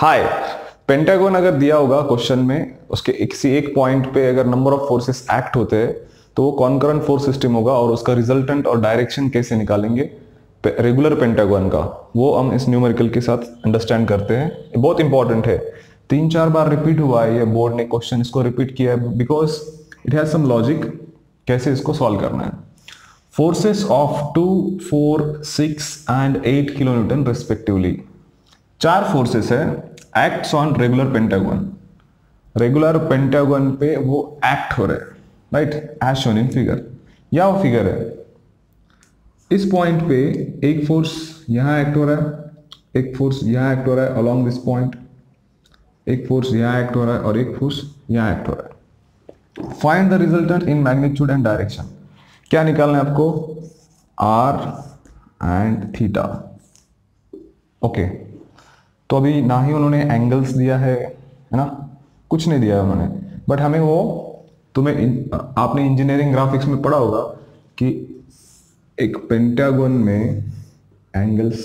हाय, pentagon अगर दिया होगा क्वेश्चन में, उसके किसी एक पॉइंट पे अगर नंबर ऑफ फोर्सेस एक्ट होते हैं तो वो कॉन्करेंट फोर्स सिस्टम होगा और उसका रिजल्टेंट और डायरेक्शन कैसे निकालेंगे रेगुलर पेंटागन का, वो हम इस न्यूमेरिकल के साथ अंडरस्टैंड करते हैं। ये बहुत इंपॉर्टेंट है, 3-4 बार रिपीट हुआ है ये बोर्ड ने क्वेश्चन इसको रिपीट किया है because it has some logic कैसे इसको सॉल्व करना है। Forces of 2, 4, 6 and 8 kilo newton respectively, 4 forces है acts on regular pentagon. Regular pentagon पे वो एक्ट हो रहे हैं, right, as shown in figure. या वो फिगर है, इस पॉइंट पे एक फोर्स यहां एक्ट हो रहा है, एक फोर्स यहां एक्ट हो रहा है अलोंग दिस पॉइंट, एक फोर्स यहां एक्ट हो रहा है और एक फोर्स यहां एक्ट हो रहा है। Find the resultant in magnitude and direction. क्या निकालना है आपको? Are and theta. ओके, तो अभी ना ही उन्होंने एंगल्स दिया है ना, कुछ नहीं दिया है उन्होंने, बट हमें वो आपने इंजीनियरिंग ग्राफिक्स में पढ़ा होगा कि एक पेंटागन में एंगल्स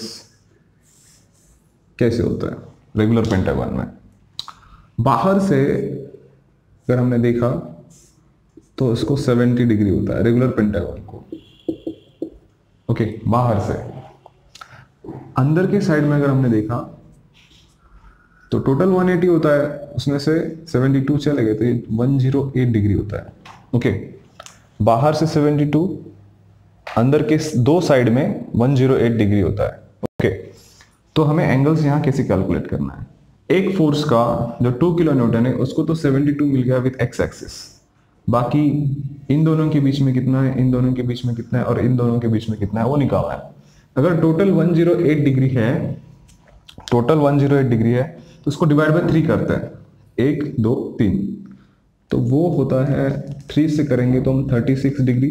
कैसे होता है रेगुलर पेंटागन में। बाहर से अगर हमने देखा तो इसको 70 डिग्री होता है रेगुलर पेंटागन को। ओके, बाहर से। अंदर के साइड में अगर हमने देखा तो टोटल 180 होता है, उसमें से 72 चले गए तो ये 108 डिग्री होता है। ओके, बाहर से 72, अंदर के दो साइड में 108 डिग्री होता है। ओके, तो हमें एंगल्स यहां कैसे कैलकुलेट करना है? एक फोर्स का जो 2 किलो न्यूटन है उसको तो 72 मिल गया विथ एक्स एक्सिस, बाकी इन दोनों के बीच में कितना है, इन दोनों के बीच में कितना है और इन दोनों के बीच में कितना है वो निकालना है। अगर टोटल 108 डिग्री है, टोटल 108 डिग्री है तो उसको डिवाइड बाय 3 करते हैं, 1, 2, 3, तो वो होता है 3 से करेंगे तो हम 36 degree,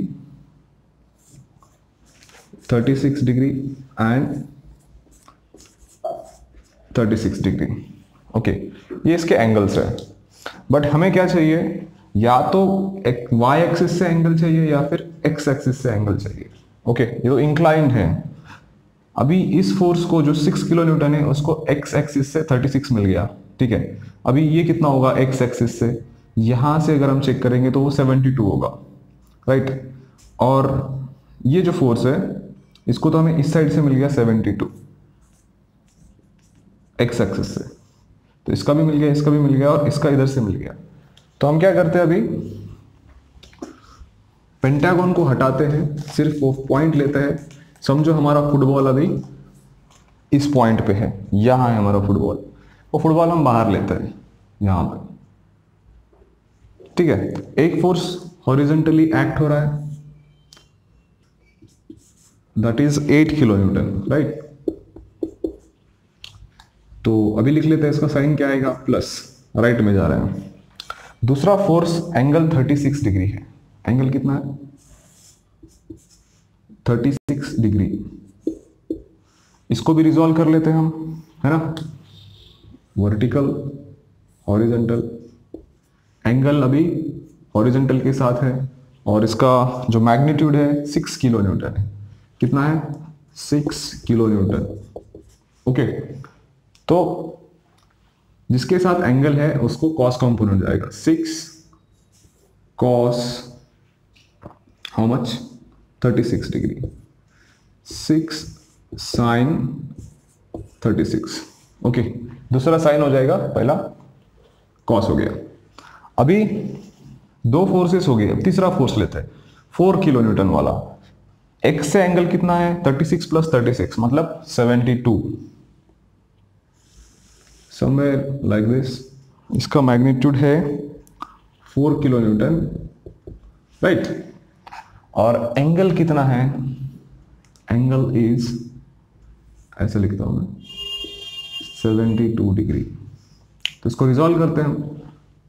36 degree and 36 degree. Okay, ये इसके एंगल्स है। बट हमें क्या चाहिए? या तो y एक्सिस से एंगल चाहिए या फिर x एक्सिस से एंगल चाहिए। ओके, ये तो इंक्लाइंड है। अभी इस फोर्स को जो 6 किलो न्यूटन है उसको x एक्सिस से 36 मिल गया, ठीक है। अभी ये कितना होगा x एक्सिस से? यहां से अगर हम चेक करेंगे तो वो 72 होगा, राइट। और ये जो फोर्स है इसको तो हमें इस साइड से मिल गया 72 x एक्सिस से, तो इसका भी मिल गया, इसका भी मिल गया और इसका इधर से मिल गया। तो हम क्या करते हैं, अभी पेंटागन को हटाते हैं, सिर्फ वो पॉइंट लेते हैं। समझो हमारा फुटबॉल अभी इस पॉइंट पे है, यहां है हमारा फुटबॉल, वो फुटबॉल हम बाहर लेते हैं यहां पे, ठीक है। एक फोर्स हॉरिजॉन्टली एक्ट हो रहा है, that is 8 kilo newton, right. तो अभी लिख लेते हैं, इसका साइन क्या आएगा? प्लस, राइट में जा रहे हैं। दूसरा फोर्स एंगल 36 डिग्री है। एंगल कितना है? 36 डिग्री। इसको भी रिजॉल्व कर लेते हैं हम, है ना। वर्टिकल, हॉरिजॉन्टल, एंगल अभी हॉरिजॉन्टल के साथ है और इसका जो मैग्नीट्यूड है 6 किलो न्यूटन है। कितना है? 6 किलो न्यूटन। ओके, तो जिसके साथ एंगल है उसको कॉस कंपोनेंट जाएगा, 6 cos how much? 36 degree, 6 sine 36। Okay, दूसरा साइन हो जाएगा, पहला कॉस हो गया। अभी 2 फोर्सेस हो गए, अब तीसरा फोर्स लेते हैं 4 किलो न्यूटन वाला। एक्स से एंगल कितना है? 36 प्लस 36 मतलब 72, समवेयर लाइक दिस। इसका मैग्नीट्यूड है 4 किलो न्यूटन, राइट। और एंगल कितना है? एंगल इज, ऐसे लिखता हूं मैं, 72 डिग्री। तो इसको रिजॉल्व करते हैं हम।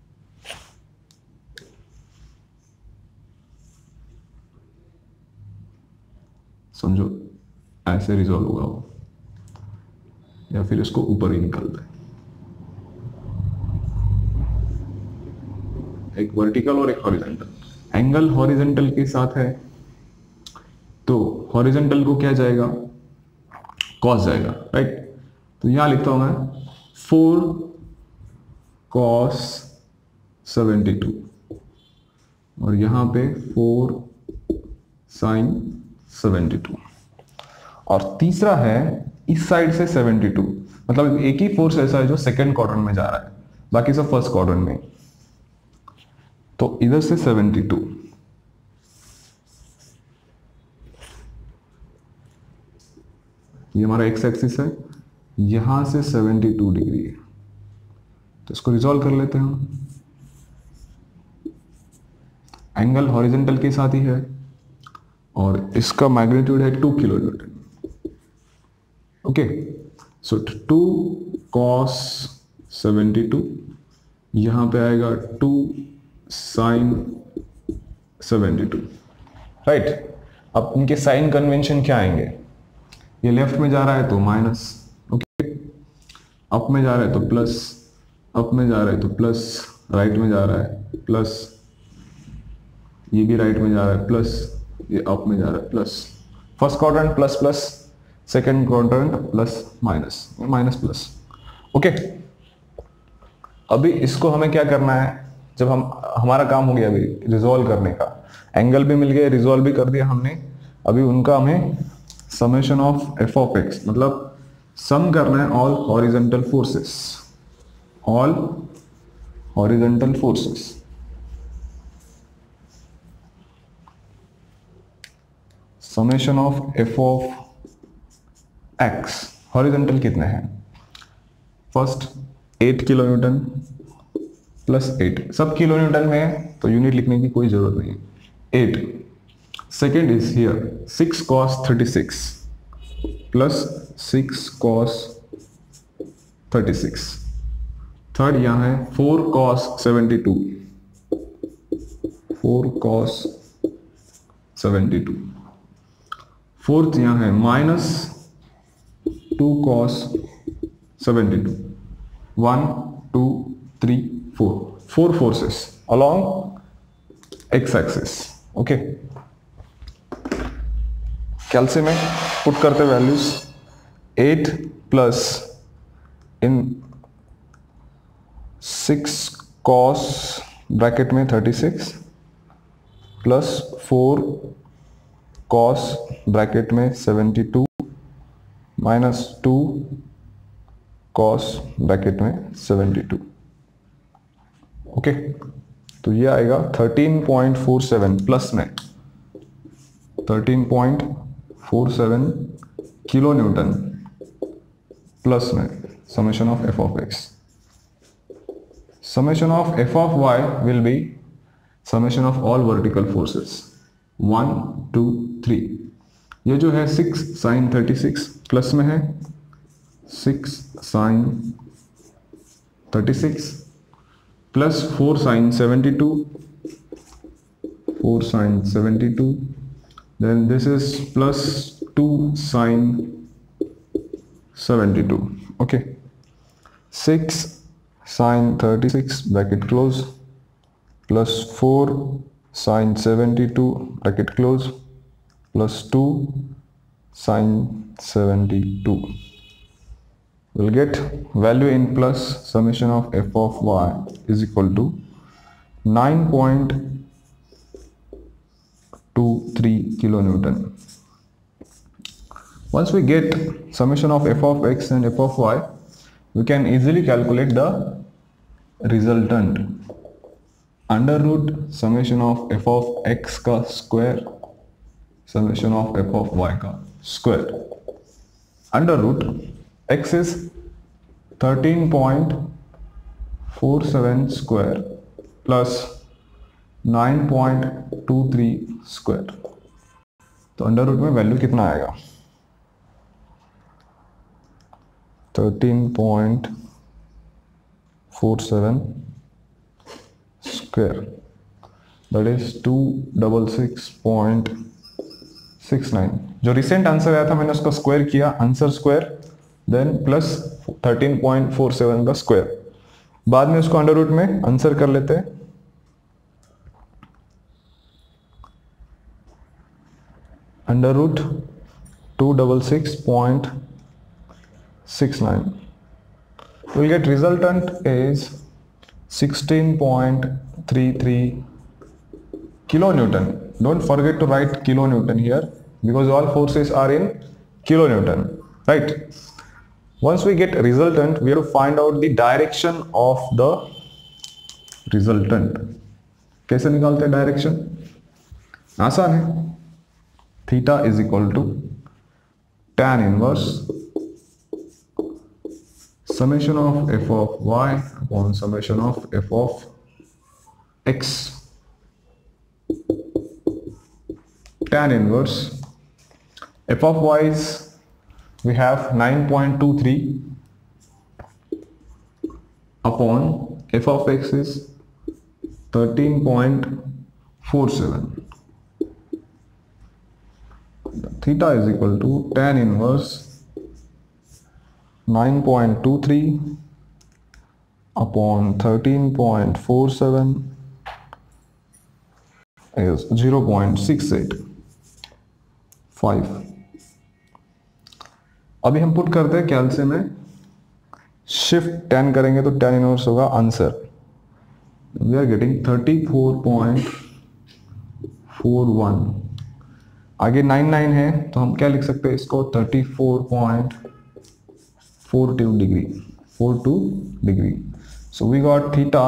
समझो ऐसे रिजॉल्व होगा वो, या फिर इसको ऊपर ही निकालते हैं, एक वर्टिकल और एक हॉरिजॉन्टल। एंगल हॉरिजॉन्टल के साथ है तो हॉरिजॉन्टल को क्या जाएगा? कॉस जाएगा, राइट। तो यहां लिखता हूं मैं 4 cos 72 और यहाँ पे 4 sin 72। और तीसरा है इस साइड से 72, मतलब एक ही फोर्स ऐसा है जो सेकंड क्वाड्रेंट में जा रहा है, बाकी सब फर्स्ट क्वाड्रेंट में। तो इधर से 72, ये हमारा एक्स एक्सिस है, यहां से 72 डिग्री है। तो इसको रिजॉल्व कर लेते हैं हम। एंगल हॉरिजॉन्टल के साथ ही है और इसका मैग्नीट्यूड है 2 kilo newton. Okay, so 2 cos 72, यहां पे आएगा 2 sin 72, राइट। अब इनके साइन कन्वेंशन क्या आएंगे? ये लेफ्ट में जा रहा है तो माइनस, ओके, अप में जा रहा है तो प्लस, अप में जा रहा है तो प्लस, राइट में जा रहा है प्लस, ये भी राइट में जा रहा है प्लस, ये अप में जा रहा है plus. First quadrant plus plus, second quadrant plus minus, minus plus. Okay, अभी इसको हमें क्या करना है? जब हमारा काम हो गया अभी रिजॉल्व करने का, एंगल भी मिल गया, रिजॉल्व भी कर दिया हमने, अभी उनका हमें summation of f of x, मतलब सम करना है all horizontal forces, all horizontal forces. Summation of f of x, horizontal कितने हैं? फर्स्ट 8 किलो न्यूटन प्लस 8, सब किलो न्यूटन में है तो यूनिट लिखने की कोई जरूरत नहीं है। 8 second is here 6 cos 36 plus 6 cos 36। Third यहाँ है 4 cos 72, 4 cos 72। फोर्थ यहाँ है minus 2 cos 72, 1 2 3 4, 4 forces along x axis। Okay, कैलसी में पुट करते values 8 plus in 6 cos bracket में 36 प्लस 4 cos ब्रैकेट में 72 माइनस 2 cos ब्रैकेट में 72। ओके, तो ये आएगा 13.47 प्लस में 13.47 किलो न्यूटन प्लस में summation of f of x. Summation of f of y will be summation of all vertical forces 1 2 3। ये जो है 6 sin 36 प्लस में है 6 sin 36 plus 4 sin 72, 4 sin 72, then this is plus 2 sin 72। okay, 6 sin 36 bracket close plus 4 sin 72 bracket close plus 2 sin 72 will get value in plus summation of f of y is equal to 9.23 kilonewton. Once we get summation of f of x and f of y, we can easily calculate the resultant, under root summation of f of x का square summation of f of y का square, under root x is 13.47 square plus 9.23 square। तो under root में value कितना आएगा? 13.47 square, that is 266.69। जो recent answer आया था मैंने उसका स्क्वायर किया, आंसर स्क्वायर, देन प्लस 13.47 का स्क्वायर। बाद में उसको अंडर रूट में आंसर कर लेते हैं। Under root 266.69 we'll get resultant is 16.33 kilonewton. Don't forget to write kilonewton here because all forces are in kilonewton, right? Once we get resultant, we have to find out the direction of the resultant. कैसे निकालते हैं direction? आसान है. Theta is equal to tan inverse summation of f of y upon summation of f of x. Tan inverse f of y is, we have 9.23 upon f of x is 13.47. Theta is equal to tan inverse 9.23 upon 13.47 is 0.685. अभी हम put करते हैं कैलसी में, shift 10 करेंगे तो tan inverse होगा answer. We are getting 34.41. आगे 99 है तो हम क्या लिख सकते हैं इसको, 34.42 degree. So we got theta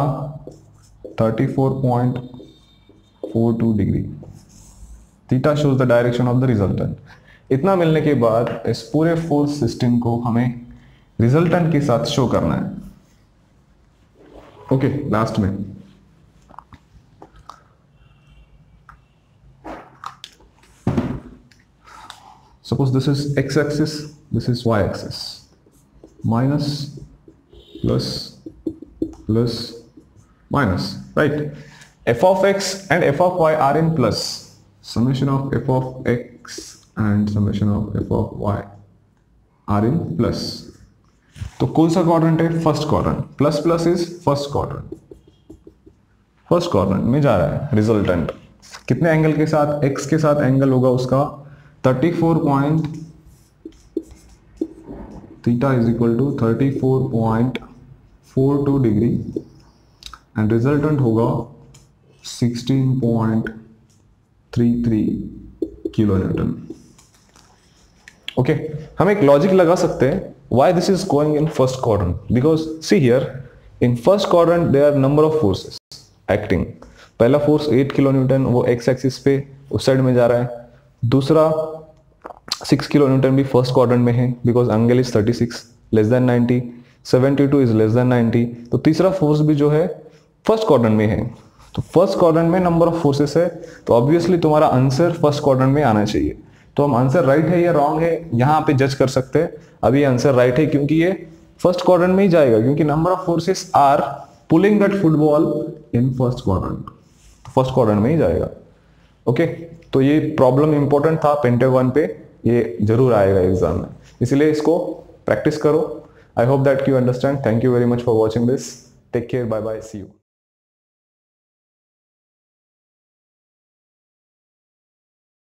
34.42 degree. Theta shows the direction of the resultant. इतना मिलने के बाद इस पूरे फोर्स सिस्टम को हमें रिजल्टेंट के साथ शो करना है. ओके, लास्ट में suppose this is x axis, this is y axis. Minus, plus, plus, minus, right? F of x and f of y are in plus. Summation of f of x and summation of f of y are in plus. तो कौन सा quadrant है? First quadrant. Plus plus is first quadrant. First quadrant में जा रहा है resultant. कितने angle के साथ? x के साथ एंगल होगा उसका 34. Theta is equal to 34.42 degree and resultant होगा 16.33 किलो न्यूटन. ओके, हम एक लॉजिक लगा सकते हैं why this is going in first quadrant. Because see here in first quadrant there are number of forces acting. पहला force 8 kilo newton वो x axis पे उस साइड में जा रहा है. दूसरा 6 किलो न्यूटन भी फर्स्ट क्वाड्रेंट में है because angle is 36 less than 90, 72 is less than 90. तो तीसरा फोर्स भी जो है फर्स्ट क्वाड्रेंट में है. तो फर्स्ट क्वाड्रेंट में नंबर ऑफ फोर्सेस है तो ऑब्वियसली तुम्हारा आंसर फर्स्ट क्वाड्रेंट में आना चाहिए. तो हम आंसर राइट है या रॉन्ग है यहाँ पे जज कर सकते हैं. अभी आंसर राइट है क्योंकि ये फर्स्ट क्वाड्रेंट में ही जाएगा, क्योंकि number of forces are pulling that football in first quadrant. First quadrant में ही जाएगा. ओके, तो ये प्रॉब्लम इंपॉर्टेंट था पेंटागन पे, ये जरूर आएगा एग्जाम में, इसलिए इसको प्रैक्टिस करो. I hope that you understand. Thank you very much for watching this. Take care, bye bye, see you.